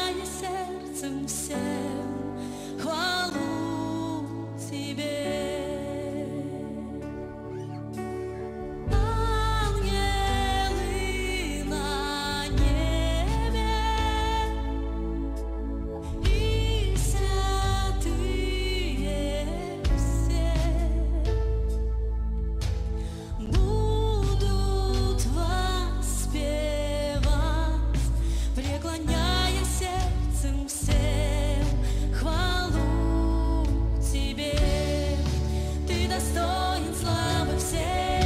преклоняя сердцем всем хвалу Тебе. Ангелы на небе и святые все будут воспевать, преклоняя сердцем всем хвалу Тебе. Ты достоин славы всей,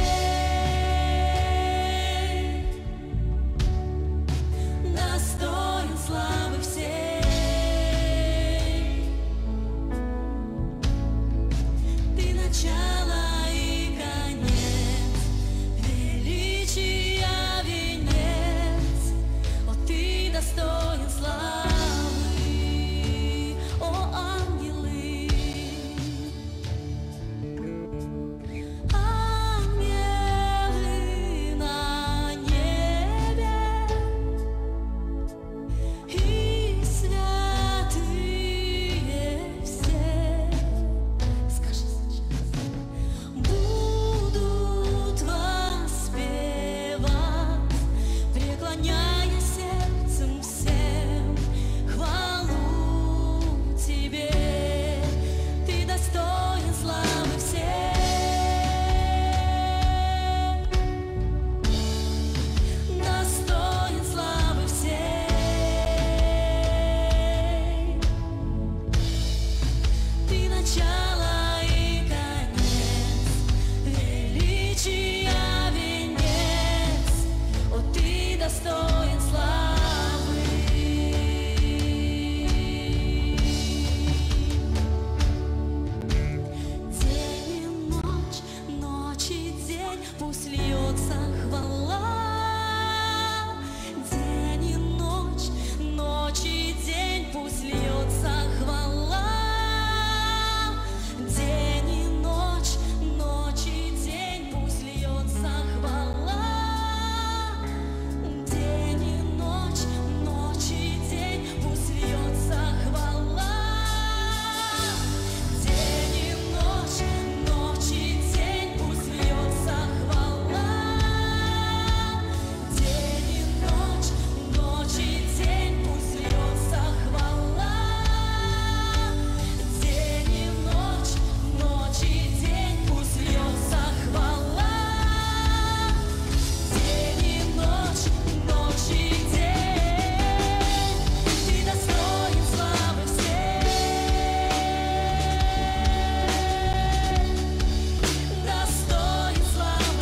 достоин славы всей. Ты начало и конец, величия венец. О, Ты достоин славы, о ангелы. Ангелы на небе и святые все, скажи сейчас, будут воспевать, преклоняя сердцем всем хвалу Тебе. Ты достоин славы всей, достоин славы всей. Ты начало и конец, величия венец. О, Ты достоин славы. День и ночь, ночь и день, пусть льется хвала. День и ночь, ночь и день, пусть льется хвала. День и ночь, ночь и день, пусть льется хвала. День и ночь, ночь и день, пусть льется хвала. День и ночь, ночь и день, пусть льется хвала. День и ночь, ночь и день, пусть льется хвала. День и ночь, ночь и день, пусть льется хвала. День и ночь, ночь и день. Ты достоин славы всей, достоин славы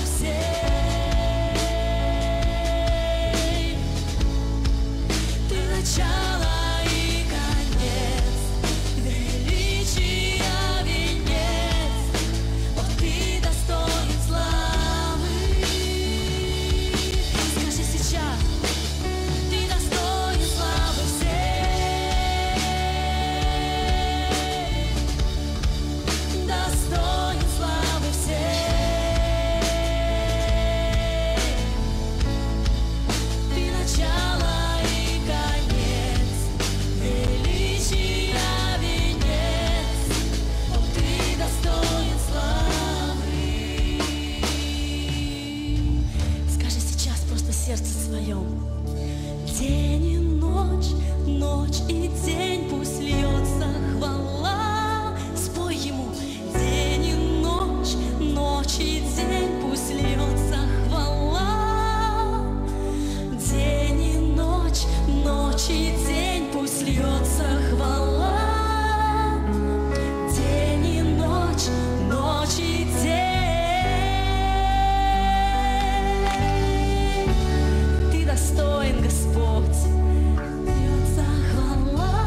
всей. Ты начало и конец, величия венец. О, Ты достоин славы. Скажи сейчас, Ты достоин славы всей, достоин славы всей. Ты начало и конец, величия венец. О, Ты достоин славы. Скажи сейчас просто в сердце своем: день и ночь, ночь и день, пусть льется хвала. Спой Ему: день и ночь, ночь и день, пусть льется хвала. День и ночь, ночь и день, пусть льется хвала. День и ночь, ночь и день. Ты достоин, Господь, льется хвала.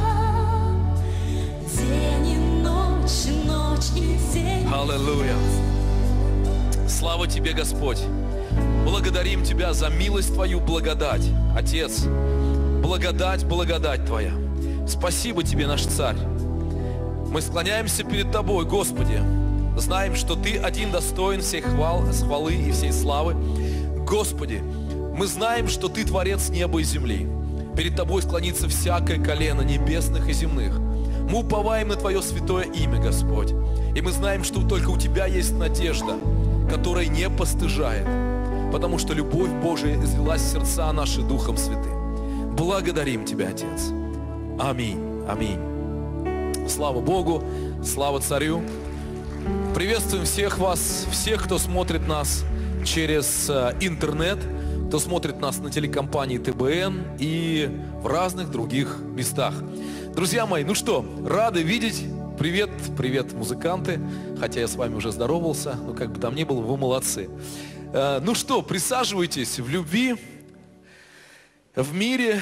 День и ночь, ночь и день. Аллилуйя! Слава Тебе, Господь! Благодарим Тебя за милость Твою, благодать. Отец, благодать, благодать Твоя. Спасибо Тебе, наш Царь. Мы склоняемся перед Тобой, Господи. Знаем, что Ты один достоин всей хвалы и всей славы. Господи, мы знаем, что Ты Творец неба и земли. Перед Тобой склонится всякое колено небесных и земных. Мы уповаем на Твое святое имя, Господь. И мы знаем, что только у Тебя есть надежда, которая не постыжает, потому что любовь Божия излилась в сердца наши Духом Святым. Благодарим Тебя, Отец. Аминь. Аминь. Слава Богу, слава Царю. Приветствуем всех вас, всех, кто смотрит нас через интернет, кто смотрит нас на телекомпании ТБН и в разных других местах. Друзья мои, ну что, рады видеть. Привет, привет, музыканты. Хотя я с вами уже здоровался, но как бы там ни было, вы молодцы. Ну что, присаживайтесь. В любви, в мире.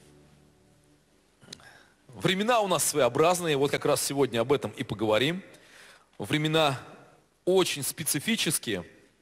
Времена у нас своеобразные. Вот как раз сегодня об этом и поговорим. Времена очень специфические,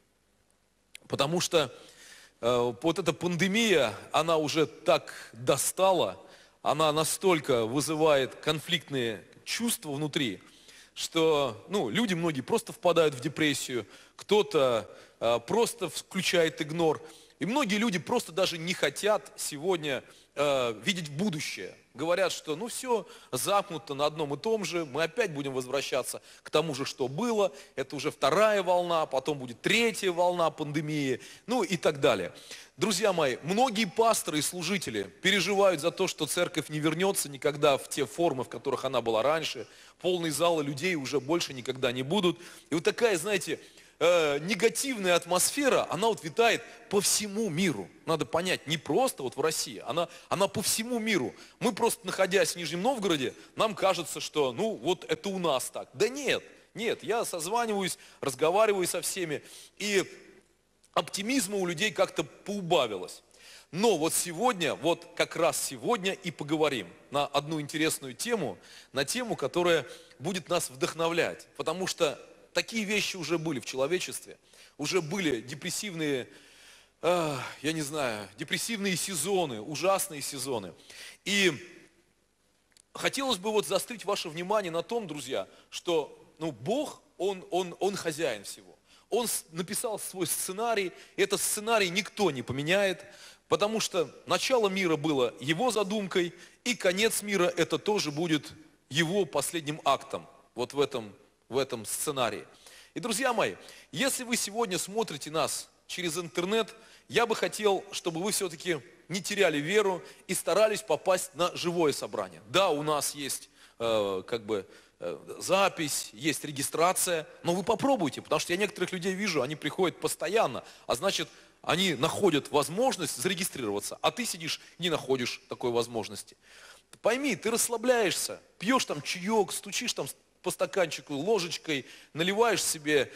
потому что вот эта пандемия, она уже так достала, она настолько вызывает конфликтные чувства внутри, что люди многие просто впадают в депрессию, кто-то просто включает игнор. И многие люди просто даже не хотят сегодня видеть будущее. Говорят, что все замкнуто на одном и том же, мы опять будем возвращаться к тому же, что было. Это уже вторая волна, потом будет третья волна пандемии, и так далее. Друзья мои, многие пасторы и служители переживают за то, что церковь не вернется никогда в те формы, в которых она была раньше. Полные залы людей уже больше никогда не будут. И вот такая, знаете, негативная атмосфера, она вот витает по всему миру. Надо понять, не просто вот в России, она по всему миру. Мы просто, находясь в Нижнем Новгороде, нам кажется, что вот это у нас так. Да нет, я созваниваюсь, разговариваю со всеми, и оптимизма у людей как-то поубавилось. Но вот сегодня, вот как раз сегодня и поговорим на одну интересную тему, на тему, которая будет нас вдохновлять, потому что такие вещи уже были в человечестве, уже были депрессивные, депрессивные сезоны, ужасные сезоны. И хотелось бы вот заострить ваше внимание на том, друзья, что Бог, Он хозяин всего. Он написал свой сценарий, и этот сценарий никто не поменяет, потому что начало мира было Его задумкой, и конец мира это тоже будет Его последним актом, вот в этом сценарии. И, друзья мои, если вы сегодня смотрите нас через интернет, я бы хотел, чтобы вы все-таки не теряли веру и старались попасть на живое собрание. Да, у нас есть запись, есть регистрация, но вы попробуйте, потому что я некоторых людей вижу, они приходят постоянно, а значит, они находят возможность зарегистрироваться, а ты сидишь и не находишь такой возможности. Пойми, ты расслабляешься, пьешь там чаек, стучишь там по стаканчику ложечкой, наливаешь себе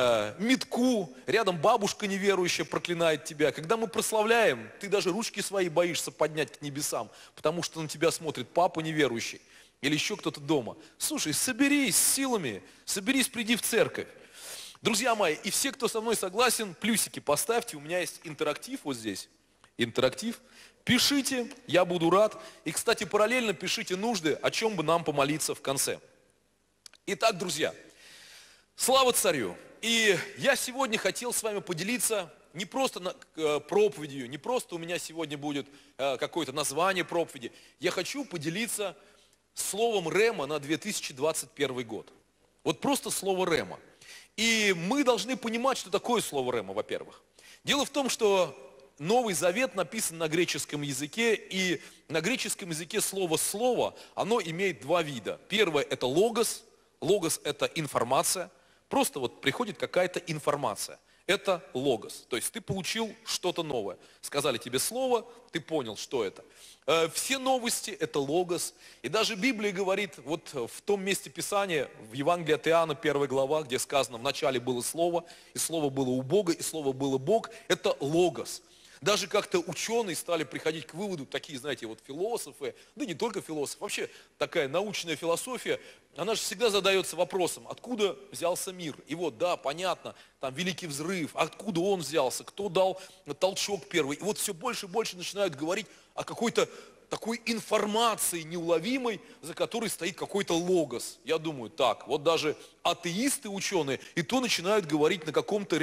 метку, рядом бабушка неверующая проклинает тебя. Когда мы прославляем, ты даже ручки свои боишься поднять к небесам, потому что на тебя смотрит папа неверующий или еще кто-то дома. Слушай, соберись с силами, соберись, приди в церковь. Друзья мои, и все, кто со мной согласен, плюсики поставьте, у меня есть интерактив вот здесь, интерактив. Пишите, я буду рад. И, кстати, параллельно пишите нужды, о чем бы нам помолиться в конце. Итак, друзья, слава Царю! И я сегодня хотел с вами поделиться не просто проповедью, не просто у меня сегодня будет какое-то название проповеди. Я хочу поделиться словом Рема на 2021 год. Вот просто слово Рема. И мы должны понимать, что такое слово Рема, во-первых. Дело в том, что Новый Завет написан на греческом языке, и на греческом языке слово «слово», оно имеет два вида. Первое – это логос. Логос – это информация. Просто вот приходит какая-то информация. Это логос. То есть ты получил что-то новое. Сказали тебе слово, ты понял, что это. Все новости – это логос. И даже Библия говорит, вот в том месте Писания, в Евангелии от Иоанна, 1 глава, где сказано, в начале было Слово, и Слово было у Бога, и Слово было Бог. Это логос. Даже как-то ученые стали приходить к выводу, такие, знаете, вот философы, да не только философы, вообще такая научная философия, она же всегда задается вопросом, откуда взялся мир. И вот, да, понятно, там Великий взрыв, откуда он взялся, кто дал толчок первый. И вот все больше и больше начинают говорить о какой-то такой информации неуловимой, за которой стоит какой-то логос. Я думаю, так, вот даже атеисты, ученые, и то начинают говорить на каком-то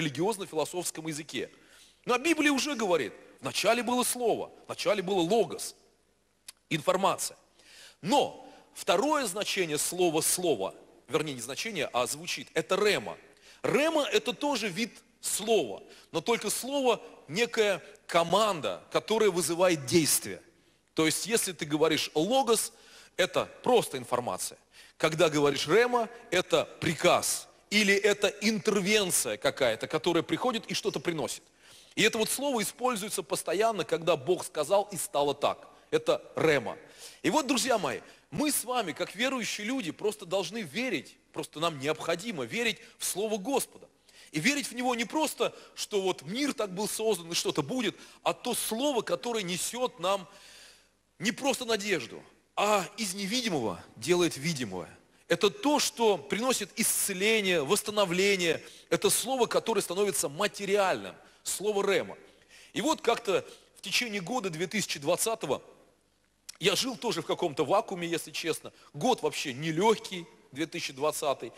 религиозно-философском языке. Но Библия уже говорит, вначале было слово, вначале было логос. информация. Но второе значение слова «слово», вернее, не значение, а звучит, это рема. Рема – это тоже вид слова, но только слово – некая команда, которая вызывает действие. То есть, если ты говоришь логос, это просто информация. Когда говоришь рема, это приказ или это интервенция какая-то, которая приходит и что-то приносит. И это вот слово используется постоянно, когда Бог сказал и стало так. Это рема. И вот, друзья мои, мы с вами, как верующие люди, просто должны верить, просто нам необходимо верить в Слово Господа. И верить в Него не просто, что вот мир так был создан и что-то будет, а то Слово, которое несет нам не просто надежду, а из невидимого делает видимое. Это то, что приносит исцеление, восстановление. Это слово, которое становится материальным. Слово рема. И вот как-то в течение года 2020-го я жил тоже в каком-то вакууме, если честно. Год вообще нелегкий, 2020.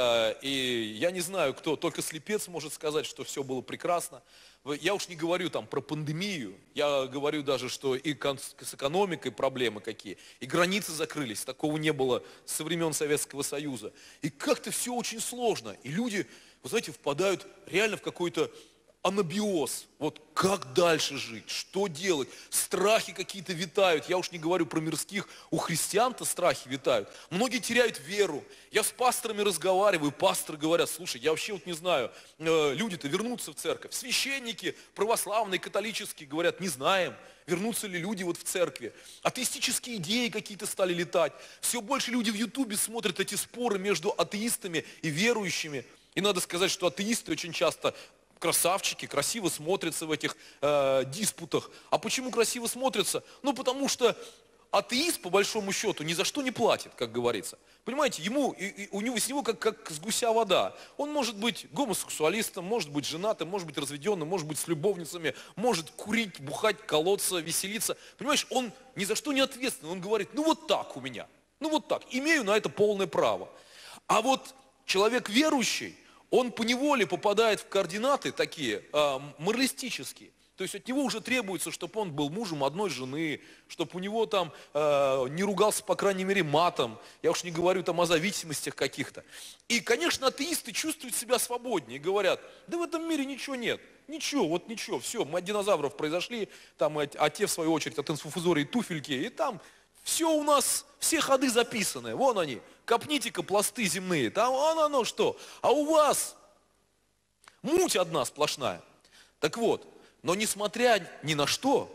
И я не знаю, кто, только слепец может сказать, что все было прекрасно. Я уж не говорю там про пандемию, я говорю даже, что и с экономикой проблемы какие, и границы закрылись, такого не было со времен Советского Союза. И как-то все очень сложно, и люди, вы знаете, впадают реально в какой-то анабиоз. Вот как дальше жить, что делать? Страхи какие-то витают. Я уж не говорю про мирских, у христиан-то страхи витают. Многие теряют веру. Я с пасторами разговариваю, пасторы говорят: слушай, я вообще вот не знаю, люди-то вернутся в церковь. Священники православные, католические говорят: не знаем, вернутся ли люди вот в церкви. Атеистические идеи какие-то стали летать. Все больше люди в Ютубе смотрят эти споры между атеистами и верующими. И надо сказать, что атеисты очень часто красавчики, красиво смотрятся в этих диспутах. А почему красиво смотрятся? Ну, потому что атеист, по большому счету, ни за что не платит, как говорится. Понимаете, у него с него как с гуся вода. Он может быть гомосексуалистом, может быть женатым, может быть разведенным, может быть с любовницами, может курить, бухать, колоться, веселиться. Понимаешь, он ни за что не ответственный. Он говорит: ну вот так у меня, ну вот так, имею на это полное право. А вот человек верующий, он поневоле попадает в координаты такие моралистические. То есть от него уже требуется, чтобы он был мужем одной жены, чтобы у него там не ругался, по крайней мере, матом. Я уж не говорю там о зависимостях каких-то. И, конечно, атеисты чувствуют себя свободнее и говорят: да в этом мире ничего нет. Ничего, вот ничего, все, мы от динозавров произошли, там, а те, в свою очередь, от инфузории туфельки, и там все у нас, все ходы записаны, вон они. Копните-ка пласты земные, там оно что. А у вас муть одна сплошная. Так вот, но несмотря ни на что,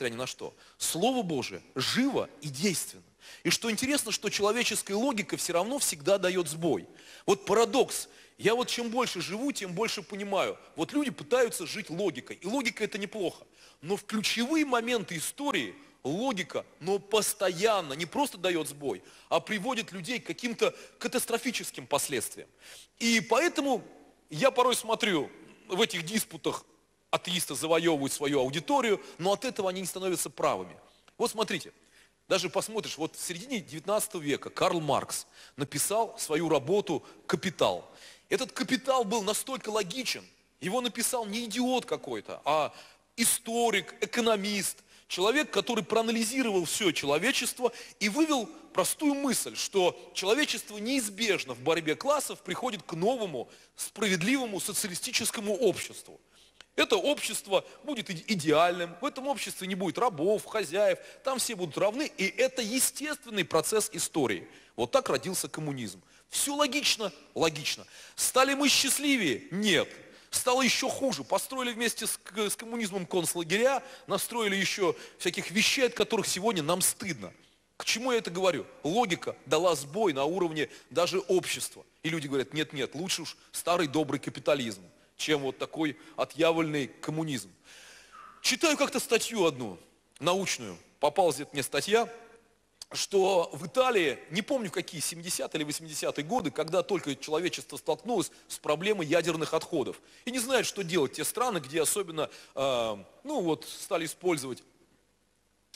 Слово Божие живо и действенно. И что интересно, что человеческая логика все равно всегда дает сбой. Вот парадокс. Я вот чем больше живу, тем больше понимаю. Вот люди пытаются жить логикой. И логика это неплохо. Но в ключевые моменты истории логика, но постоянно не просто дает сбой, а приводит людей к каким-то катастрофическим последствиям. И поэтому я порой смотрю, в этих диспутах атеисты завоевывают свою аудиторию, но от этого они не становятся правыми. Вот смотрите, даже посмотришь, вот в середине 19 века Карл Маркс написал свою работу «Капитал». Этот «Капитал» был настолько логичен, его написал не идиот какой-то, а историк, экономист, человек, который проанализировал все человечество и вывел простую мысль, что человечество неизбежно в борьбе классов приходит к новому, справедливому социалистическому обществу. Это общество будет идеальным, в этом обществе не будет рабов, хозяев, там все будут равны, и это естественный процесс истории. Вот так родился коммунизм. Все логично? Логично. Стали мы счастливее? Нет. Стало еще хуже. Построили вместе с коммунизмом концлагеря, настроили еще всяких вещей, от которых сегодня нам стыдно. К чему я это говорю? Логика дала сбой на уровне даже общества. И люди говорят: нет, лучше уж старый добрый капитализм, чем вот такой отъявленный коммунизм. Читаю как-то статью одну, научную, попалась где-то мне статья, что в Италии, не помню в какие, 70-е или 80-е годы, когда только человечество столкнулось с проблемой ядерных отходов. И не знают, что делать те страны, где особенно, стали использовать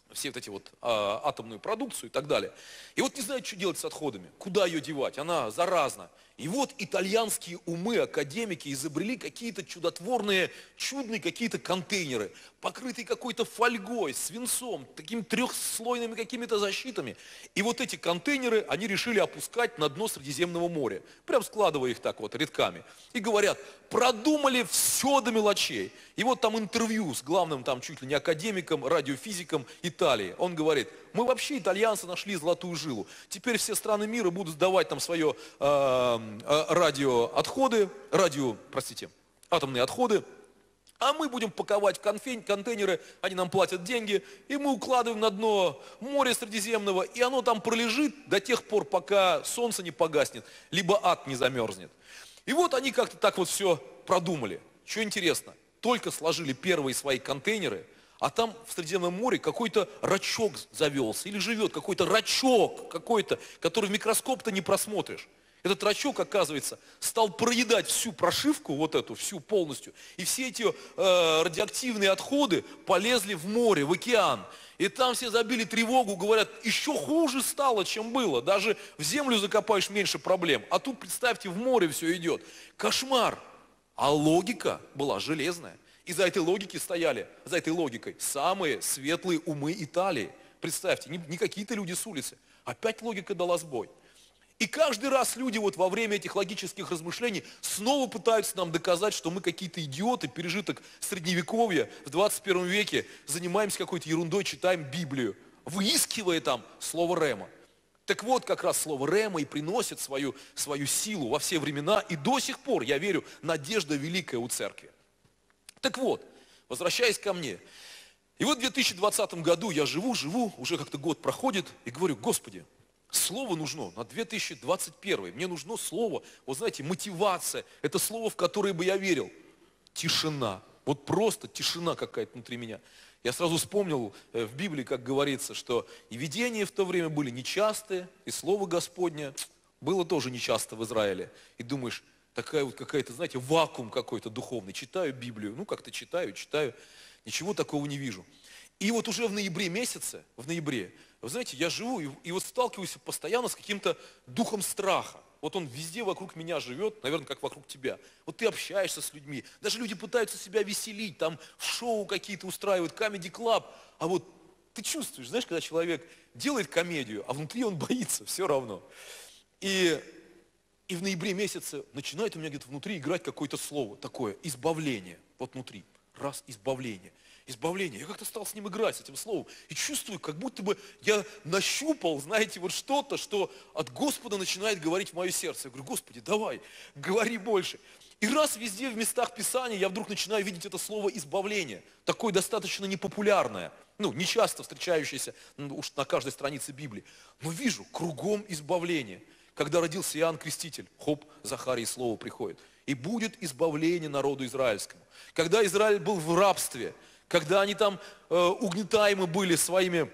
все вот эти вот атомную продукцию и так далее. И вот не знают, что делать с отходами, куда ее девать, она заразна. И вот итальянские умы, академики изобрели какие-то чудотворные, чудные какие-то контейнеры, покрытые какой-то фольгой, свинцом, такими трехслойными какими-то защитами. И вот эти контейнеры они решили опускать на дно Средиземного моря, прям складывая их так вот рядками. И говорят, продумали все до мелочей. И вот там интервью с главным там чуть ли не академиком, радиофизиком Италии. Он говорит, мы вообще, итальянцы, нашли золотую жилу. Теперь все страны мира будут сдавать там свое атомные отходы, а мы будем паковать в контейнеры, они нам платят деньги, и мы укладываем на дно моря Средиземного, и оно там пролежит до тех пор, пока солнце не погаснет, либо ад не замерзнет. И вот они как-то так вот все продумали. Что интересно, только сложили первые свои контейнеры, а там в Средиземном море какой-то рачок завелся, или живет какой-то рачок какой-то, который в микроскоп-то не просмотришь. Этот рачок, оказывается, стал проедать всю прошивку, вот эту, всю полностью. И все эти радиоактивные отходы полезли в море, в океан. И там все забили тревогу, говорят, еще хуже стало, чем было. Даже в землю закопаешь, меньше проблем. А тут, представьте, в море все идет. Кошмар. А логика была железная. И за этой логикой стояли, за этой логикой, самые светлые умы Италии. Представьте, не какие-то люди с улицы. Опять логика дала сбой. И каждый раз люди вот во время этих логических размышлений снова пытаются нам доказать, что мы какие-то идиоты, пережиток средневековья в 21 веке, занимаемся какой-то ерундой, читаем Библию, выискивая там слово Рема. Так вот, как раз слово Рема и приносит свою силу во все времена, и до сих пор, я верю, надежда великая у церкви. Так вот, возвращаясь ко мне, и вот в 2020 году я живу, уже как-то год проходит, и говорю, Господи, слово нужно на 2021. Мне нужно слово, вот знаете, мотивация. Это слово, в которое бы я верил. Тишина. Вот просто тишина какая-то внутри меня. Я сразу вспомнил в Библии, как говорится, что и видения в то время были нечастые, и слово Господне было тоже нечасто в Израиле. И думаешь, такая вот какая-то, знаете, вакуум какой-то духовный. Читаю Библию, как-то читаю, ничего такого не вижу. И вот уже в ноябре, вы знаете, я живу и вот сталкиваюсь постоянно с каким-то духом страха. Вот он везде вокруг меня живет, наверное, как вокруг тебя. Вот ты общаешься с людьми, даже люди пытаются себя веселить, там шоу какие-то устраивают, комеди-клаб. А вот ты чувствуешь, знаешь, когда человек делает комедию, а внутри он боится все равно. И в ноябре месяце начинает у меня где-то внутри играть какое-то слово такое, избавление. Вот внутри, раз, избавление. Избавление. Я как-то стал с ним играть, с этим словом. И чувствую, как будто бы я нащупал, знаете, вот что-то, что от Господа начинает говорить в мое сердце. Я говорю, Господи, давай, говори больше. И раз везде в местах Писания я вдруг начинаю видеть это слово избавление. Такое достаточно непопулярное, не часто встречающееся уж на каждой странице Библии. Но вижу, кругом избавление. Когда родился Иоанн Креститель, Захарии слово приходит. И будет избавление народу израильскому. Когда Израиль был в рабстве, когда они там угнетаемы были своими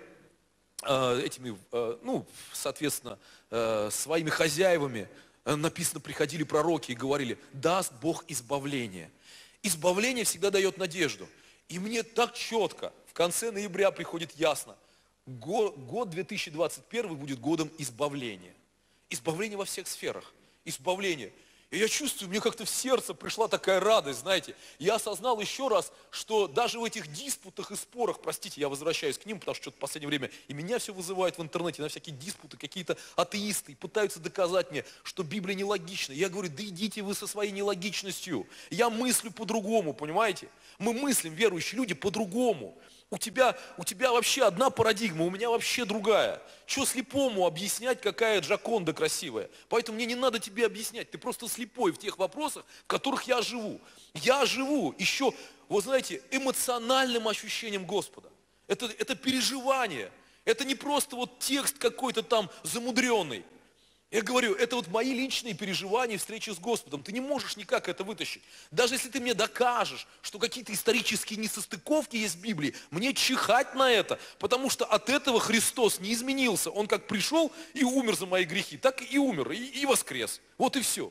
своими хозяевами, написано, приходили пророки и говорили, даст Бог избавление. Избавление всегда дает надежду. И мне так четко, в конце ноября приходит ясно, год 2021 будет годом избавления. Избавление во всех сферах. Избавление. И я чувствую, мне как-то в сердце пришла такая радость, знаете. Я осознал еще раз, что даже в этих диспутах и спорах, простите, я возвращаюсь к ним, потому что что-то в последнее время и меня все вызывает в интернете, на всякие диспуты, какие-то атеисты пытаются доказать мне, что Библия нелогична. Я говорю, да идите вы со своей нелогичностью. Я мыслю по-другому, понимаете? Мы мыслим, верующие люди, по-другому. У тебя вообще одна парадигма, у меня вообще другая. Что слепому объяснять, какая Джоконда красивая? Поэтому мне не надо тебе объяснять, ты просто слепой в тех вопросах, в которых я живу. Я живу еще, вы знаете, эмоциональным ощущением Господа. Это переживание, это не просто вот текст какой-то там замудренный. Я говорю, это вот мои личные переживания встречи с Господом. Ты не можешь никак это вытащить. Даже если ты мне докажешь, что какие-то исторические несостыковки есть в Библии, мне чихать на это, потому что от этого Христос не изменился. Он как пришел и умер за мои грехи, так и умер, и воскрес. Вот и все.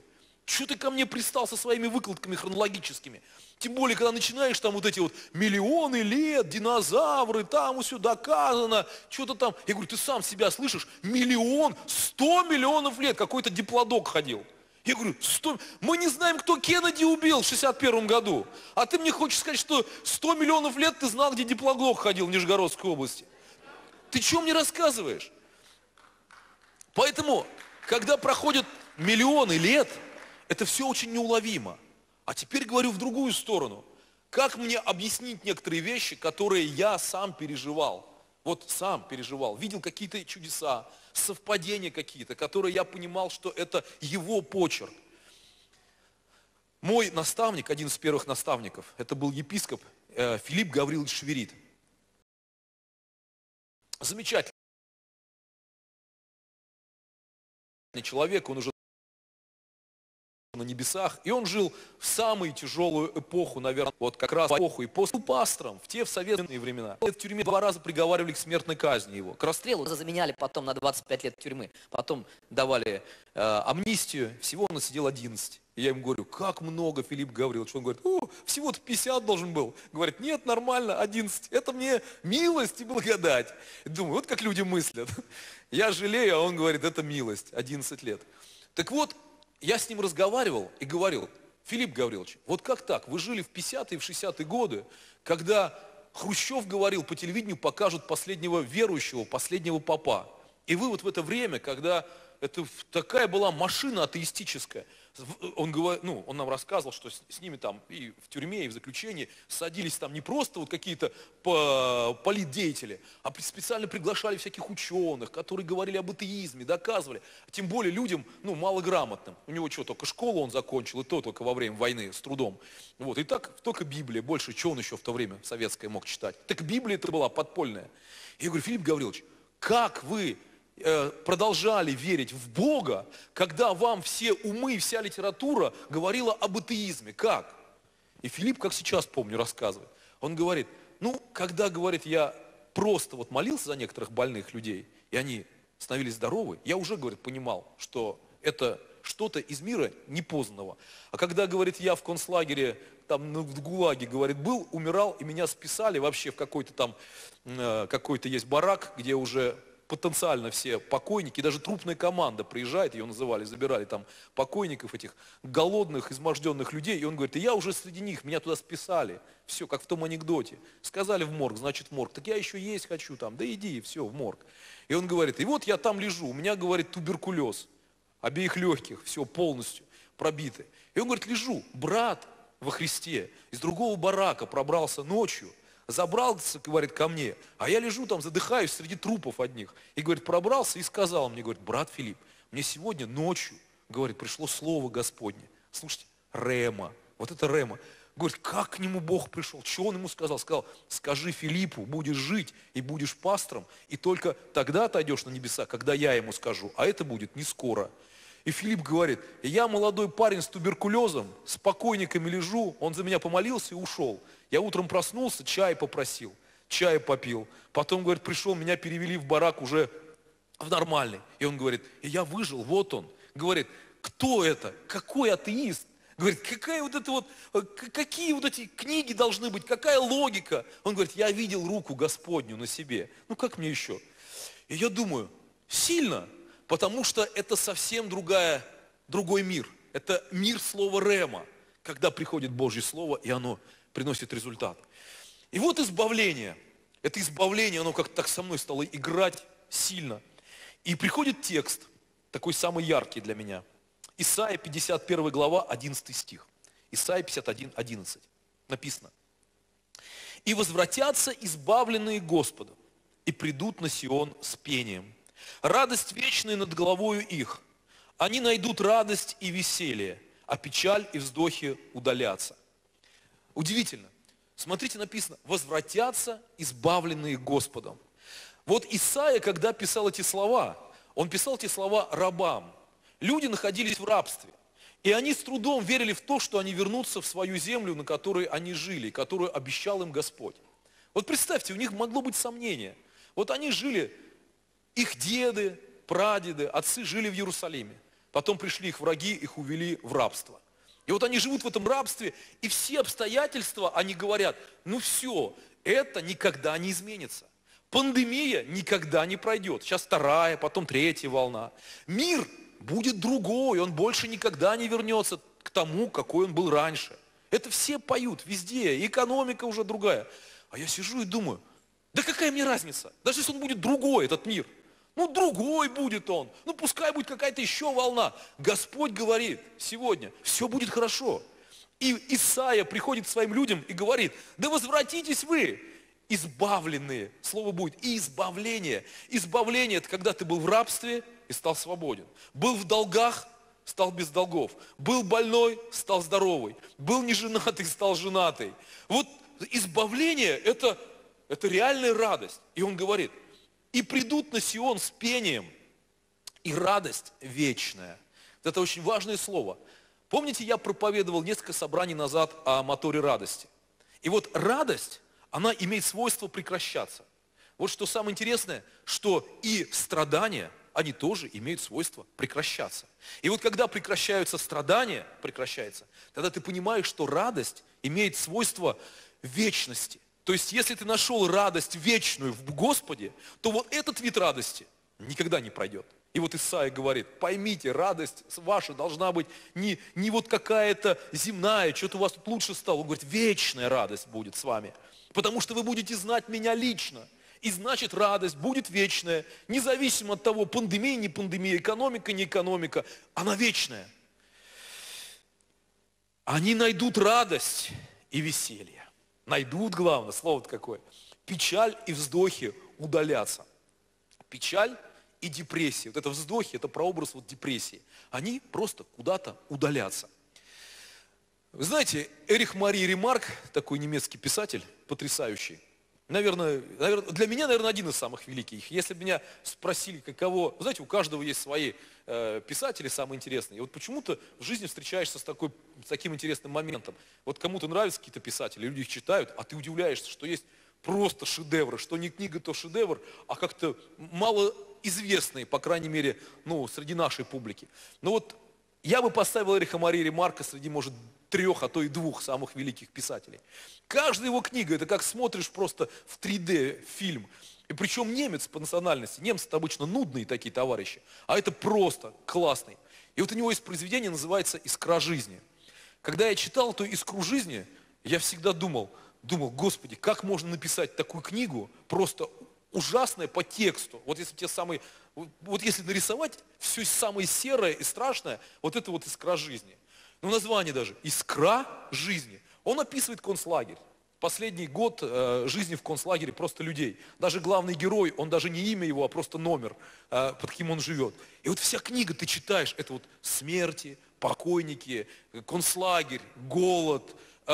Что ты ко мне пристал со своими выкладками хронологическими? Тем более, когда начинаешь там вот эти вот миллионы лет, динозавры, там все доказано, что-то там. Я говорю, ты сам себя слышишь? 1 100 миллионов лет какой-то диплодок ходил. Я говорю, 100... мы не знаем, кто Кеннеди убил в 61 году. А ты мне хочешь сказать, что 100 миллионов лет ты знал, где диплодок ходил в Нижегородской области? Ты что мне рассказываешь? Поэтому, когда проходят миллионы лет, это все очень неуловимо. А теперь говорю в другую сторону. Как мне объяснить некоторые вещи, которые я сам переживал? Вот сам переживал, видел какие-то чудеса, совпадения какие-то, которые я понимал, что это его почерк. Мой наставник, один из первых наставников, это был епископ Филипп Гаврилович Шверит. Замечательный человек, он уже на небесах, и он жил в самую тяжелую эпоху, наверное, вот как раз эпоху, и после пастором, в советские времена. В тюрьме 2 раза приговаривали к смертной казни его, к расстрелу заменяли потом на 25 лет тюрьмы, потом давали амнистию, всего он сидел 11. И я ему говорю, как много, Филипп Гаврилович? Он говорит, всего-то 50 должен был. Говорит, нет, нормально, 11. Это мне милость и благодать. Думаю, вот как люди мыслят. Я жалею, а он говорит, это милость, 11 лет. Так вот, я с ним разговаривал и говорил, Филипп Гаврилович, вот как так? Вы жили в 50-е, в 60-е годы, когда Хрущев говорил, по телевидению покажут последнего верующего, последнего попа. И вы вот в это время, когда это такая была машина атеистическая, он нам рассказывал, что с ними там и в тюрьме, и в заключении садились там не просто вот какие-то политдеятели, а специально приглашали всяких ученых, которые говорили об атеизме, доказывали, тем более людям, малограмотным. У него что, только школу он закончил, и то только во время войны с трудом. Вот, и так только Библия, больше, что он еще в то время советское мог читать. Так Библия это была подпольная. И я говорю, Филипп Гаврилович, как вы продолжали верить в Бога, когда вам все умы, вся литература говорила об атеизме? Как? И Филипп, как сейчас помню, рассказывает. Он говорит, когда, говорит, я просто вот молился за некоторых больных людей, и они становились здоровы, я уже, говорит, понимал, что это что-то из мира непознанного. А когда, говорит, я в концлагере, там в ГУЛАГе, говорит, был, умирал, и меня списали вообще в какой-то там, какой-то есть барак, где уже потенциально все покойники, даже трупная команда приезжает, ее называли, забирали там покойников, этих голодных, изможденных людей, и он говорит, и я уже среди них, меня туда списали, все, как в том анекдоте, сказали в морг, значит в морг, так я еще есть хочу там, да иди, все, в морг. И он говорит, и вот я там лежу, у меня, говорит, туберкулез, обеих легких, все полностью пробиты. И он говорит, лежу, брат во Христе из другого барака пробрался ночью, забрался, говорит, ко мне, а я лежу там, задыхаюсь среди трупов одних. И, говорит, пробрался и сказал мне, говорит, брат Филипп, мне сегодня ночью, говорит, пришло слово Господне. Слушайте, рема, вот это рема. Говорит, как к нему Бог пришел? Что он ему сказал? Сказал, скажи Филиппу, будешь жить и будешь пастором, и только тогда отойдешь на небеса, когда я ему скажу, а это будет не скоро. И Филипп говорит, я молодой парень с туберкулезом, с покойниками лежу, он за меня помолился и ушел. Я утром проснулся, чай попросил, чай попил. Потом, говорит, пришел, меня перевели в барак уже в нормальный. И он говорит, и я выжил, вот он. Говорит, кто это? Какой атеист? Говорит, какая вот это вот, какие вот эти книги должны быть, какая логика? Он говорит, я видел руку Господню на себе. Как мне еще? И я думаю, сильно. Потому что это совсем другой мир. Это мир слова рема, когда приходит Божье Слово, и оно приносит результат. И вот избавление. Это избавление, оно как-то так со мной стало играть сильно. И приходит текст, такой самый яркий для меня. Исайя 51 глава, 11 стих. Исайя 51, 11. Написано. «И возвратятся избавленные Господом, и придут на Сион с пением. Радость вечная над головою их. Они найдут радость и веселье, а печаль и вздохи удалятся». Удивительно. Смотрите, написано, возвратятся избавленные Господом. Вот Исайя, когда писал эти слова, он писал эти слова рабам. Люди находились в рабстве. И они с трудом верили в то, что они вернутся в свою землю, на которой они жили, которую обещал им Господь. Вот представьте, у них могло быть сомнение. Вот они жили, их деды, прадеды, отцы жили в Иерусалиме. Потом пришли их враги, их увели в рабство. И вот они живут в этом рабстве, и все обстоятельства, они говорят, ну все, это никогда не изменится. Пандемия никогда не пройдет. Сейчас вторая, потом третья волна. Мир будет другой, он больше никогда не вернется к тому, какой он был раньше. Это все поют везде, экономика уже другая. А я сижу и думаю, да какая мне разница? Даже если он будет другой, этот мир. Ну, другой будет он. Ну, пускай будет какая-то еще волна. Господь говорит сегодня, все будет хорошо. И Исаия приходит к своим людям и говорит, да возвратитесь вы, избавленные. Слово будет и избавление. Избавление – это когда ты был в рабстве и стал свободен. Был в долгах, стал без долгов. Был больной, стал здоровый. Был неженатый, стал женатый. Вот избавление – это реальная радость. И он говорит, и придут на Сион с пением, и радость вечная. Это очень важное слово. Помните, я проповедовал несколько собраний назад о моторе радости. И вот радость, она имеет свойство прекращаться. Вот что самое интересное, что и страдания, они тоже имеют свойство прекращаться. И вот когда прекращаются страдания, тогда ты понимаешь, что радость имеет свойство вечности. То есть, если ты нашел радость вечную в Господе, то вот этот вид радости никогда не пройдет. И вот Исаия говорит, поймите, радость ваша должна быть не вот какая-то земная, что-то у вас тут лучше стало. Он говорит, вечная радость будет с вами, потому что вы будете знать меня лично. И значит, радость будет вечная, независимо от того, пандемия, не пандемия, экономика, не экономика, она вечная. Они найдут радость и веселье. Найдут, главное, слово-то какое. Печаль и вздохи удалятся. Печаль и депрессия. Вот это вздохи, это прообраз вот депрессии. Они просто куда-то удалятся. Вы знаете, Эрих Мария Ремарк, такой немецкий писатель, потрясающий. Наверное, для меня, один из самых великих. Если бы меня спросили, каково... Вы знаете, у каждого есть свои писатели самые интересные. И вот почему-то в жизни встречаешься с таким интересным моментом. Вот кому-то нравятся какие-то писатели, люди их читают, а ты удивляешься, что есть просто шедевры, что не книга, то шедевр, а как-то малоизвестные, по крайней мере, среди нашей публики. Но вот я бы поставил Эриха Мария Ремарка среди, может, 3, а то и 2 самых великих писателей. Каждая его книга, это как смотришь просто в 3D фильм. И причем немец по национальности. Немцы-то обычно нудные такие товарищи, а это просто классный. И вот у него есть произведение, называется «Искра жизни». Когда я читал эту «Искру жизни», я всегда думал, Господи, как можно написать такую книгу, просто ужасная по тексту. Вот если нарисовать все самое серое и страшное, вот это вот «Искра жизни». Название даже «Искра жизни». Он описывает концлагерь. Последний год жизни в концлагере просто людей. Даже главный герой, он даже не имя его, а просто номер, под каким он живет. И вот вся книга ты читаешь, это вот смерти, покойники, концлагерь, голод,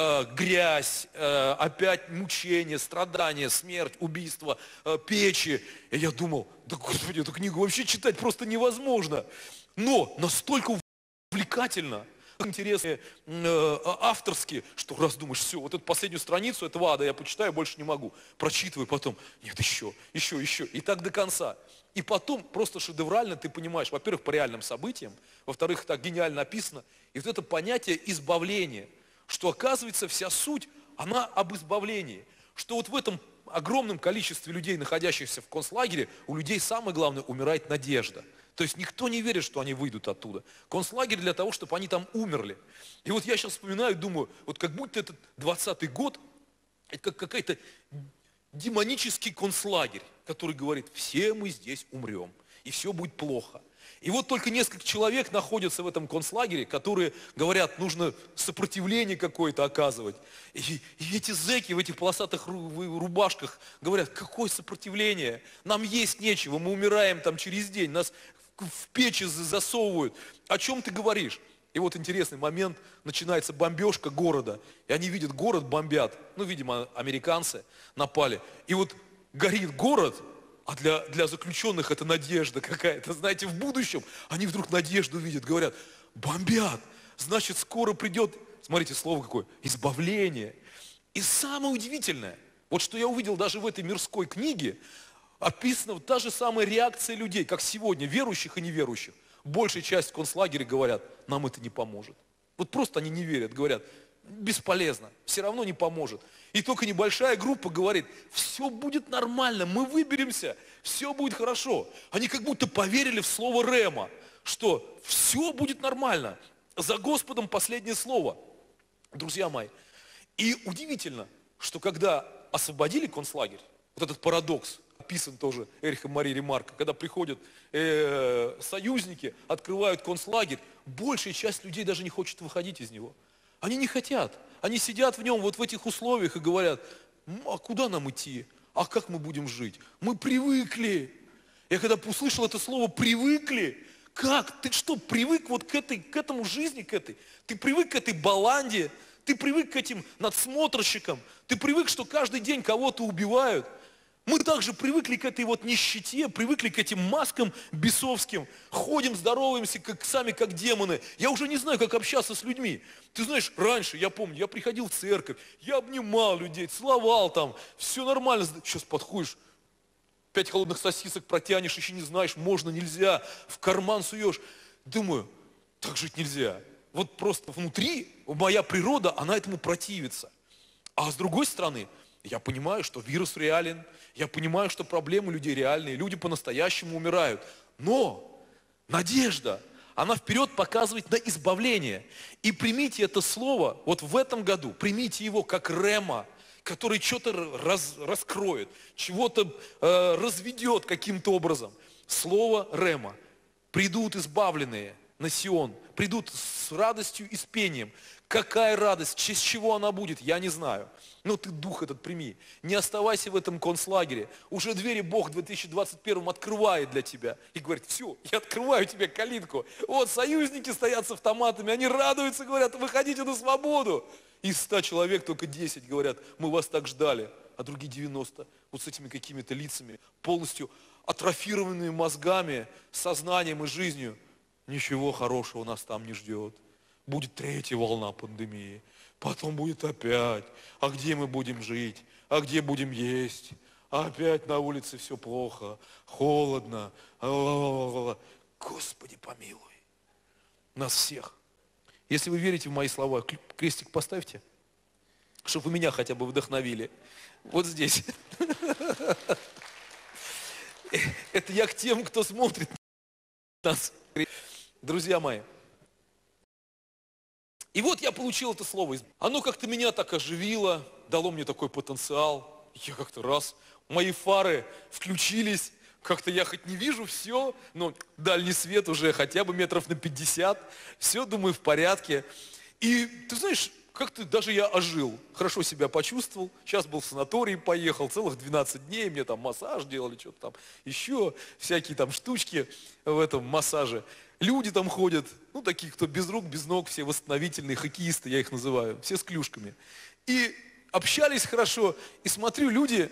грязь, опять мучения, страдания, смерть, убийство, печи. И я думал, да Господи, эту книгу вообще читать просто невозможно. Но настолько увлекательно, интересные, авторские, что раз думаешь, все, вот эту последнюю страницу этого ада я почитаю, больше не могу. Прочитываю потом, нет, еще. И так до конца. И потом просто шедеврально ты понимаешь, во-первых, по реальным событиям, во-вторых, так гениально написано. И вот это понятие избавления, что оказывается вся суть, она об избавлении. Что вот в этом огромном количестве людей, находящихся в концлагере, у людей самое главное умирает надежда. То есть никто не верит, что они выйдут оттуда. Концлагерь для того, чтобы они там умерли. И вот я сейчас вспоминаю, думаю, вот как будто этот 20-й год, это как какой-то демонический концлагерь, который говорит, все мы здесь умрем, и все будет плохо. И вот только несколько человек находятся в этом концлагере, которые говорят, нужно сопротивление какое-то оказывать. И эти зэки в этих полосатых рубашках говорят, какое сопротивление? Нам есть нечего, мы умираем там через день, нас в печи засовывают. О чем ты говоришь? И вот интересный момент, начинается бомбежка города, и они видят, город бомбят, видимо, американцы напали. И вот горит город, а для заключенных это надежда какая-то. Знаете, в будущем они вдруг надежду видят, говорят, бомбят, значит, скоро придет, смотрите, слово какое, избавление. И самое удивительное, вот что я увидел даже в этой мирской книге, описана та же самая реакция людей, как сегодня, верующих и неверующих. большая часть концлагеря говорят, нам это не поможет. Вот просто они не верят, говорят, бесполезно, все равно не поможет. И только небольшая группа говорит, все будет нормально, мы выберемся, все будет хорошо. Они как будто поверили в слово Рема, что все будет нормально. За Господом последнее слово. Друзья мои, и удивительно, что когда освободили концлагерь, вот этот парадокс, описан тоже Эрихом Мари Ремарка, когда приходят союзники, открывают концлагерь, большая часть людей даже не хочет выходить из него. Они не хотят. Они сидят в нем вот в этих условиях и говорят, а куда нам идти? А как мы будем жить? Мы привыкли. Я когда услышал это слово «привыкли», как? Ты что, привык вот к этому жизни, к этой? Ты привык к этой баланде? Ты привык к этим надсмотрщикам? Ты привык, что каждый день кого-то убивают? Мы также привыкли к этой вот нищете, привыкли к этим маскам бесовским, ходим, здороваемся, сами как демоны. Я уже не знаю, как общаться с людьми. Ты знаешь, раньше, я помню, я приходил в церковь, я обнимал людей, целовал там, все нормально. Сейчас подходишь, 5 холодных сосисок протянешь, еще не знаешь, можно, нельзя, в карман суешь. Думаю, так жить нельзя. Вот просто внутри моя природа, она этому противится. А с другой стороны, я понимаю, что вирус реален, я понимаю, что проблемы людей реальные, люди по-настоящему умирают. Но надежда, она вперед показывает на избавление. И примите это слово, вот в этом году, примите его как рема, который что-то раскроет, чего-то разведет каким-то образом. Слово рема. Придут избавленные на Сион, придут с радостью и с пением. Какая радость, в честь чего она будет, я не знаю. Но ты дух этот прими. Не оставайся в этом концлагере. Уже двери Бог в 2021 открывает для тебя. И говорит, все, я открываю тебе калитку. Вот союзники стоят с автоматами, они радуются, говорят, выходите на свободу. Из 100 человек только 10 говорят, мы вас так ждали. А другие 90 вот с этими какими-то лицами, полностью атрофированными мозгами, сознанием и жизнью. Ничего хорошего нас там не ждет. Будет 3-я волна пандемии, потом будет опять. А где мы будем жить? А где будем есть? А опять на улице все плохо, холодно. Господи, помилуй нас всех. Если вы верите в мои слова, крестик поставьте, чтобы вы меня хотя бы вдохновили. Вот здесь. Это я к тем, кто смотрит нас. Друзья мои. И вот я получил это слово. Оно как-то меня так оживило, дало мне такой потенциал. Я как-то раз, мои фары включились, как-то я хоть не вижу все, но дальний свет уже хотя бы метров на 50. Все, думаю, в порядке. И ты знаешь, как-то даже я ожил, хорошо себя почувствовал. Сейчас был в санатории, поехал, целых 12 дней, мне там массаж делали, что-то там еще, всякие там штучки в этом массаже. Люди там ходят, ну такие, кто без рук, без ног, все восстановительные, хоккеисты, я их называю, все с клюшками. И общались хорошо, и смотрю, люди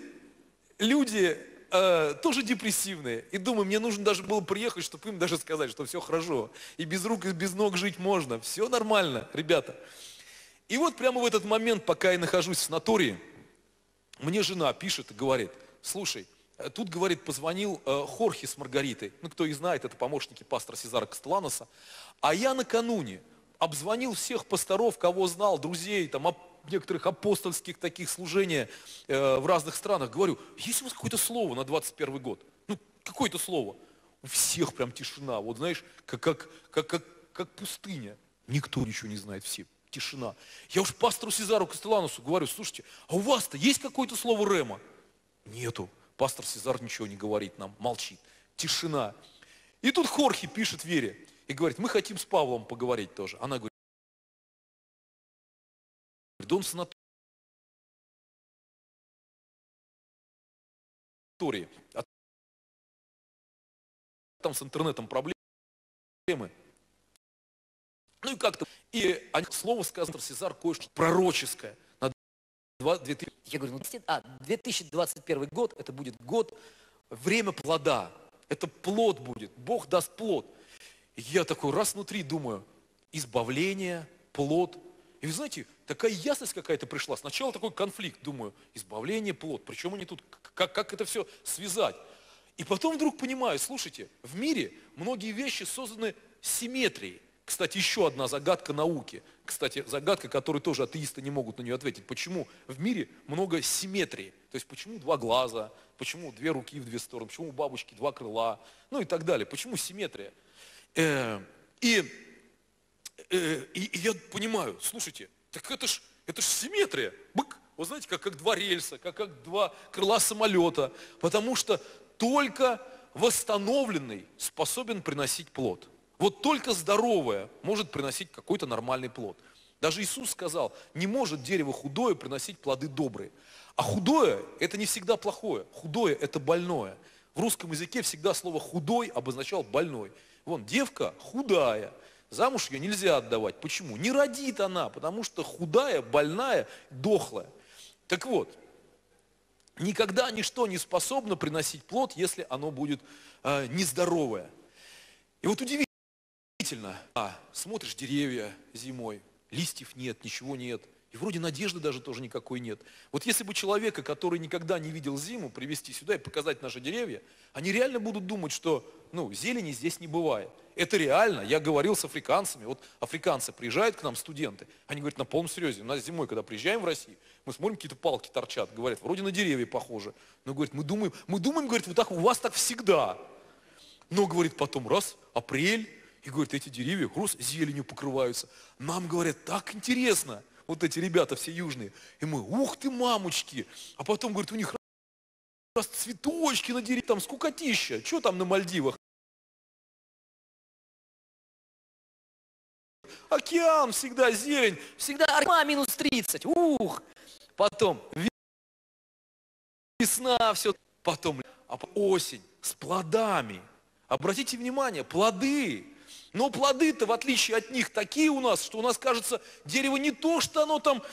тоже депрессивные. И думаю, мне нужно даже было приехать, чтобы им даже сказать, что все хорошо. И без рук, и без ног жить можно, все нормально, ребята. И вот прямо в этот момент, пока я нахожусь в санатории, мне жена пишет и говорит, слушай, тут, говорит, позвонил Хорхе с Маргаритой. Ну, кто их знает, это помощники пастора Сезара Кастеланоса. А я накануне обзвонил всех пасторов, кого знал, друзей, там, некоторых апостольских таких служений в разных странах. Говорю, есть у вас какое-то слово на 21 год? Ну, какое-то слово. У всех прям тишина. Вот знаешь, как пустыня. Никто ничего не знает, все. Тишина. Я уж пастору Сезару Кастеланосу говорю, слушайте, а у вас-то есть какое-то слово рема? Нету. Пастор Сезар ничего не говорит нам, молчит. Тишина. И тут Хорхе пишет Вере и говорит, мы хотим с Павлом поговорить тоже. Она говорит, да он в санатории. А там с интернетом проблемы. Ну и как-то. И слово сказано, Сезар, кое-что пророческое. Я говорю, 2021 год, это будет год, время плода. Это плод будет, Бог даст плод. И я такой раз внутри думаю, избавление, плод. И вы знаете, такая ясность какая-то пришла. Сначала такой конфликт, думаю, избавление, плод. Причем они тут, как это все связать? И потом вдруг понимаю, слушайте, в мире многие вещи созданы симметрией. Кстати, еще одна загадка науки. Кстати, загадка, которую тоже атеисты не могут на нее ответить. Почему в мире много симметрии? То есть почему два глаза, почему две руки в две стороны, почему у бабочки два крыла, ну и так далее. Почему симметрия? И я понимаю, слушайте, так это ж симметрия. Бык, вы знаете, как два рельса, как два крыла самолета. Потому что только восстановленный способен приносить плод. Вот только здоровое может приносить какой-то нормальный плод. Даже Иисус сказал, не может дерево худое приносить плоды добрые. А худое – это не всегда плохое. Худое – это больное. В русском языке всегда слово «худой» обозначало «больной». Вон, девка худая, замуж ее нельзя отдавать. Почему? Не родит она, потому что худая, больная, дохлая. Так вот, никогда ничто не способно приносить плод, если оно будет нездоровое. И вот удивительно, смотришь деревья зимой, листьев нет, ничего нет. И вроде надежды даже тоже никакой нет. Вот если бы человека, который никогда не видел зиму, привести сюда и показать наши деревья, они реально будут думать, что зелени здесь не бывает. Это реально. Я говорил с африканцами. Вот африканцы приезжают к нам, студенты, они говорят на полном серьезе. У нас зимой, когда приезжаем в Россию, мы смотрим, какие-то палки торчат. Говорят, вроде на деревья похоже. Но, говорит, мы думаем, говорит, вот так у вас так всегда. Но, говорит, потом раз, апрель, и, говорит, эти деревья зеленью покрываются. Нам, говорят, так интересно. Вот эти ребята все южные. И мы, ух ты, мамочки. А потом, говорит, у них раз цветочки на деревьях, там скукотища. Что там на Мальдивах? Океан, всегда зелень, всегда минус 30. Ух! Потом весна, все. Потом осень с плодами. Обратите внимание, плоды. Но плоды-то, в отличие от них, такие у нас, что у нас кажется, дерево не то, что оно там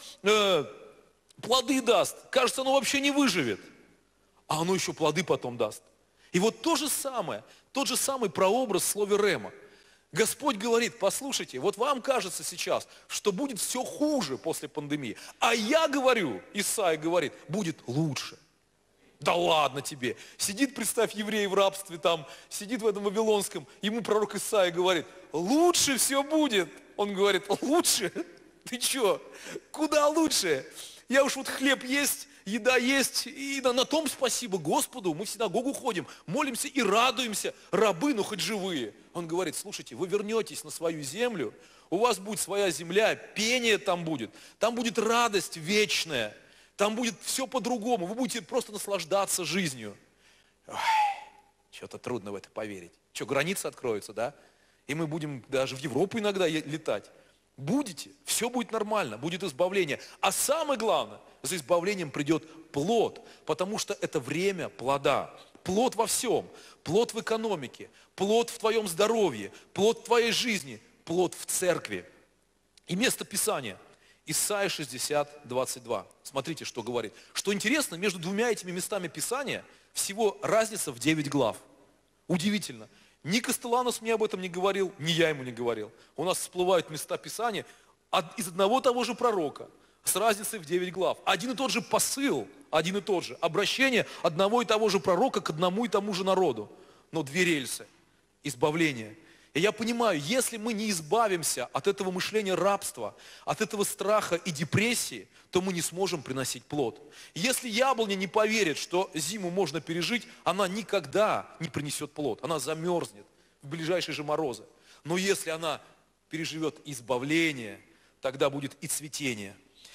плоды даст. Кажется, оно вообще не выживет. А оно еще плоды потом даст. И вот то же самое, тот же самый прообраз в слове рема. Господь говорит, послушайте, вот вам кажется сейчас, что будет все хуже после пандемии. А я говорю, Исаия говорит, будет лучше. Да ладно тебе. Сидит, представь, еврей в рабстве там, сидит в этом вавилонском, ему пророк Исаия говорит, лучше все будет. Он говорит, лучше? Ты что? Куда лучше? Я уж вот хлеб есть, еда есть, и на том спасибо Господу. Мы в синагогу ходим, молимся и радуемся. Рабы, но хоть живые. Он говорит, слушайте, вы вернетесь на свою землю, у вас будет своя земля, пение там будет радость вечная. Там будет все по-другому, вы будете просто наслаждаться жизнью. Ой, что-то трудно в это поверить. Что, границы откроются, да? И мы будем даже в Европу иногда летать. Будете, все будет нормально, будет избавление. А самое главное, за избавлением придет плод, потому что это время плода. Плод во всем, плод в экономике, плод в твоем здоровье, плод в твоей жизни, плод в церкви. И место Писания – Исайя 60, 22. Смотрите, что говорит. Что интересно, между двумя этими местами Писания всего разница в 9 глав. Удивительно. Ни Костеланос мне об этом не говорил, ни я ему не говорил. У нас всплывают места Писания из одного того же пророка, с разницей в 9 глав. Один и тот же посыл, один и тот же. Обращение одного и того же пророка к одному и тому же народу. Но две рельсы. Избавление. И я понимаю, если мы не избавимся от этого мышления рабства, от этого страха и депрессии, то мы не сможем приносить плод. Если яблоня не поверит, что зиму можно пережить, она никогда не принесет плод. Она замерзнет в ближайшие же морозы. Но если она переживет избавление, тогда будет и цветение.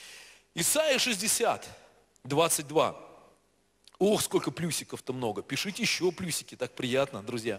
Исайя 60, 22. Ох, сколько плюсиков-то много. Пишите еще плюсики, так приятно, друзья.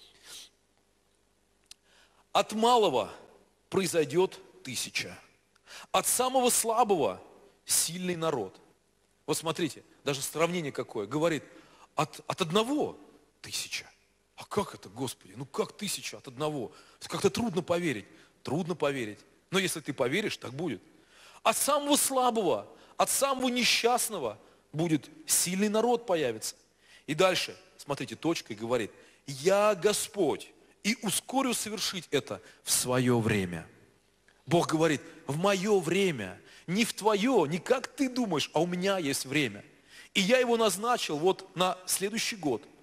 От малого произойдет 1000. От самого слабого сильный народ. Вот смотрите, даже сравнение какое. Говорит, от одного 1000. А как это, Господи? Ну как 1000 от одного? Как-то трудно поверить. Трудно поверить. Но если ты поверишь, так будет. От самого слабого, от самого несчастного будет сильный народ появится. И дальше, смотрите, точкой говорит, я Господь. И ускорю совершить это в свое время. Бог говорит, в мое время, не в твое, не как ты думаешь, а у меня есть время. И я его назначил вот на следующий год,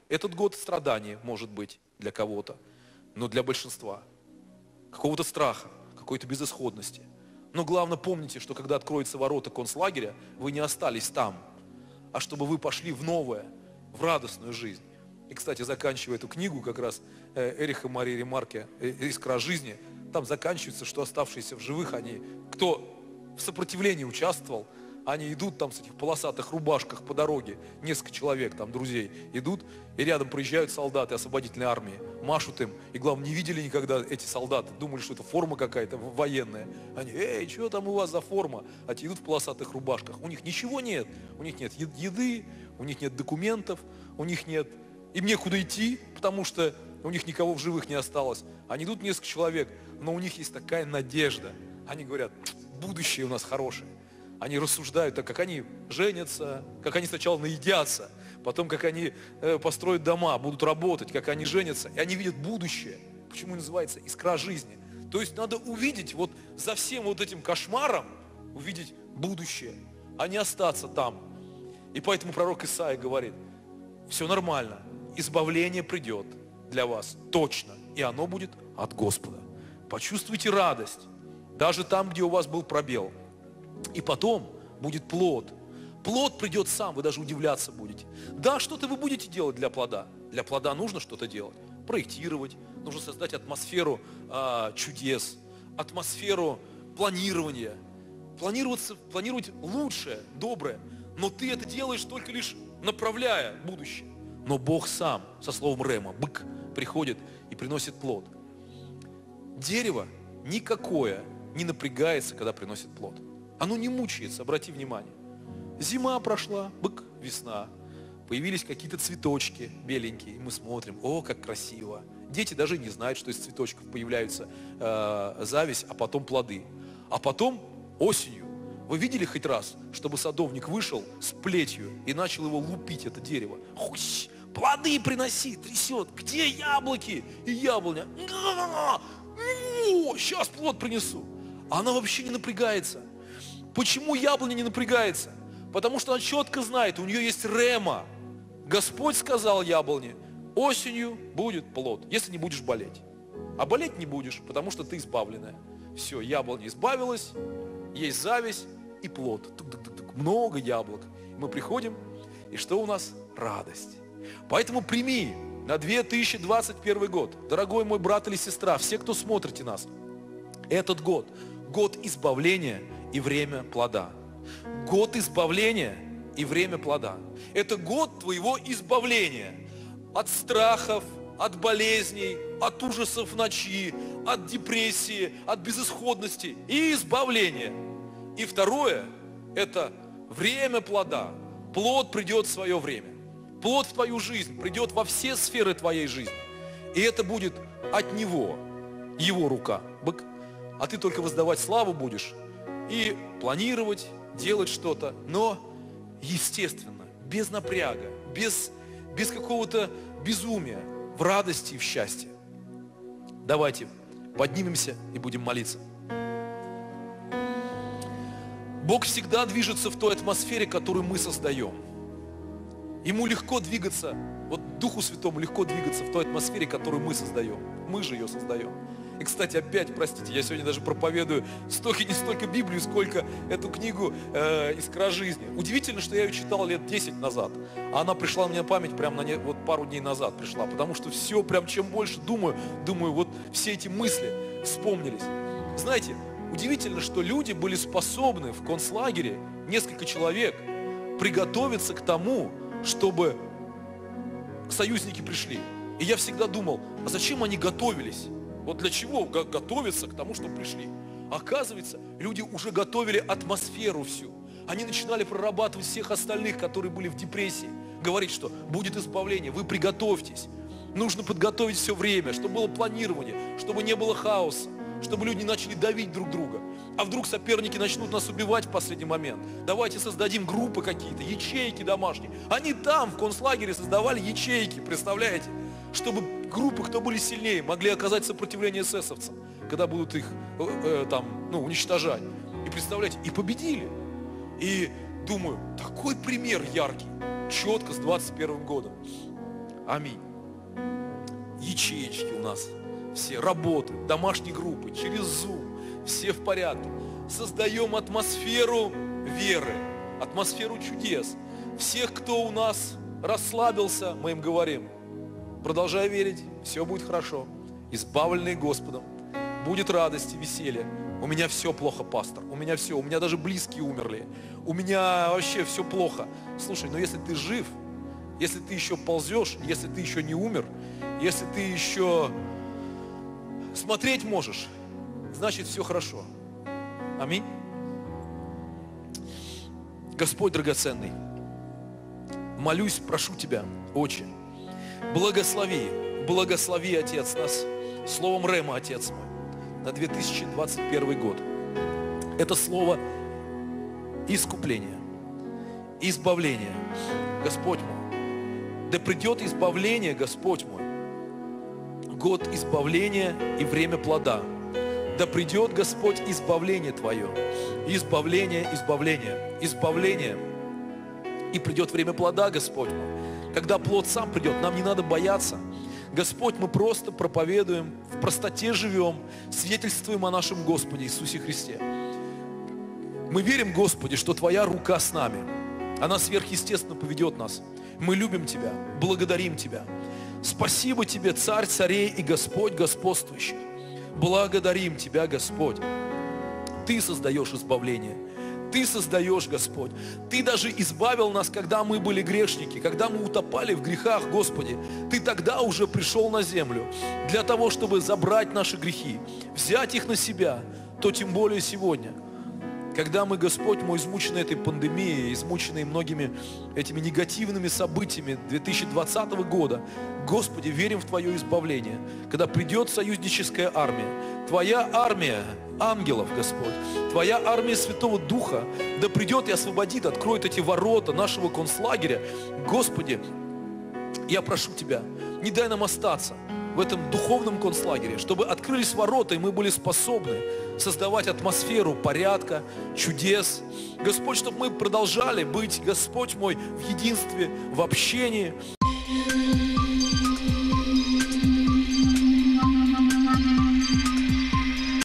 Этот год страдания, может быть, для кого-то, но для большинства. Какого-то страха, какой-то безысходности. Но главное, помните, что когда откроются ворота концлагеря, вы не остались там, а чтобы вы пошли в новое, в радостную жизнь. И, кстати, заканчивая эту книгу, как раз Эриха Марии Ремарке «Искра жизни», там заканчивается, что оставшиеся в живых, они, кто в сопротивлении участвовал, они идут там с этих полосатых рубашках по дороге, несколько человек, там, друзей, идут, и рядом проезжают солдаты освободительной армии, машут им, и, главное, не видели никогда эти солдаты, думали, что это форма какая-то военная. Они, эй, что там у вас за форма? А те идут в полосатых рубашках, у них ничего нет, у них нет еды, у них нет документов, у них нет, им некуда идти, потому что у них никого в живых не осталось. Они идут несколько человек, но у них есть такая надежда. Они говорят, будущее у нас хорошее. Они рассуждают, так как они женятся, как они сначала наедятся, потом как они построят дома, будут работать, как они женятся. И они видят будущее. Почему называется искра жизни? То есть надо увидеть вот за всем вот этим кошмаром, увидеть будущее, а не остаться там. И поэтому пророк Исаия говорит, все нормально, избавление придет для вас точно, и оно будет от Господа. Почувствуйте радость, даже там, где у вас был пробел. И потом будет плод. Плод придет сам, вы даже удивляться будете. Да, что-то вы будете делать для плода. Для плода нужно что-то делать. Проектировать, нужно создать атмосферу чудес, атмосферу планирования. Планировать лучшее, доброе. Но ты это делаешь только лишь направляя будущее. Но Бог сам, со словом Рема, бык, приходит и приносит плод. Дерево никакое не напрягается, когда приносит плод. Оно не мучается, обрати внимание. Зима прошла, бык, весна. Появились какие-то цветочки беленькие. И мы смотрим, о, как красиво. Дети даже не знают, что из цветочков появляются зависть, а потом плоды. А потом осенью. Вы видели хоть раз, чтобы садовник вышел с плетью и начал его лупить, это дерево? Хусь, плоды приноси, трясет. Где яблоки и яблоня? Сейчас плод принесу. А она вообще не напрягается. Почему яблоня не напрягается? Потому что она четко знает, у нее есть рема. Господь сказал яблоне, осенью будет плод, если не будешь болеть. А болеть не будешь, потому что ты избавленная. Все, яблоня избавилась, есть зависть и плод. Много яблок. Мы приходим, и что у нас? Радость. Поэтому прими на 2021 год, дорогой мой брат или сестра, все, кто смотрите нас, этот год, год избавления и время плода. Год избавления и время плода. Это год твоего избавления от страхов, от болезней, от ужасов ночи, от депрессии, от безысходности и избавления. И второе, это время плода. Плод придет в свое время. Плод в твою жизнь придет во все сферы твоей жизни. И это будет от Него, Его рука. А ты только воздавать славу будешь и планировать, делать что-то, но естественно, без напряга, без какого-то безумия, в радости и в счастье. Давайте поднимемся и будем молиться. Бог всегда движется в той атмосфере, которую мы создаем. Ему легко двигаться, вот Духу Святому легко двигаться в той атмосфере, которую мы создаем. Мы же ее создаем. И, кстати, опять, простите, я сегодня даже проповедую не столько Библию, сколько эту книгу «Искра жизни». Удивительно, что я ее читал лет 10 назад, а она пришла мне на память прям вот пару дней назад пришла, потому что все, прям чем больше думаю, вот все эти мысли вспомнились. Знаете, удивительно, что люди были способны в концлагере, несколько человек, приготовиться к тому, чтобы союзники пришли. И я всегда думал, а зачем они готовились? Вот для чего готовиться к тому, что пришли? Оказывается, люди уже готовили атмосферу всю. Они начинали прорабатывать всех остальных, которые были в депрессии. Говорить, что будет избавление, вы приготовьтесь. Нужно подготовить все время, чтобы было планирование, чтобы не было хаоса, чтобы люди не начали давить друг друга. А вдруг соперники начнут нас убивать в последний момент? Давайте создадим группы какие-то, ячейки домашние. Они там, в концлагере, создавали ячейки, представляете? Чтобы группы, кто были сильнее, могли оказать сопротивление эсэсовцам, когда будут их уничтожать. И представляете, и победили. И думаю, такой пример яркий, четко с 21 годом. Аминь. Ячеечки у нас все работают, домашние группы, через Zoom, все в порядке. Создаем атмосферу веры, атмосферу чудес. Всех, кто у нас расслабился, мы им говорим: продолжай верить, все будет хорошо. Избавленный Господом, будет радость и веселье. У меня все плохо, пастор, у меня все, у меня даже близкие умерли, у меня вообще все плохо. Слушай, но если ты жив, если ты еще ползешь, если ты еще не умер, если ты еще смотреть можешь, значит все хорошо. Аминь. Господь драгоценный, молюсь, прошу Тебя, Отче, благослови, Отец, нас словом Рема, Отец мой, на 2021 год. Это слово искупления, избавления, Господь мой. Да придет избавление, Господь мой, год избавления и время плода. Да придет, Господь, избавление Твое, избавление, и придет время плода, Господь мой. Когда плод сам придет, нам не надо бояться. Господь, мы просто проповедуем, в простоте живем, свидетельствуем о нашем Господе Иисусе Христе. Мы верим, Господи, что Твоя рука с нами. Она сверхъестественно поведет нас. Мы любим Тебя, благодарим Тебя. Спасибо Тебе, Царь царей и Господь господствующий. Благодарим Тебя, Господь. Ты создаешь избавление. Ты создаешь, Господь. Ты даже избавил нас, когда мы были грешники, когда мы утопали в грехах, Господи. Ты тогда уже пришел на землю для того, чтобы забрать наши грехи, взять их на себя, то тем более сегодня. Когда мы, Господь мой, измучены этой пандемией, измучены многими этими негативными событиями 2020 года, Господи, верим в Твое избавление. Когда придет союзническая армия, Твоя армия ангелов, Господь, Твоя армия Святого Духа, да придет и освободит, откроет эти ворота нашего концлагеря. Господи, я прошу Тебя, не дай нам остаться в этом духовном концлагере, чтобы открылись ворота, и мы были способны создавать атмосферу порядка, чудес. Господь, чтобы мы продолжали быть, Господь мой, в единстве, в общении.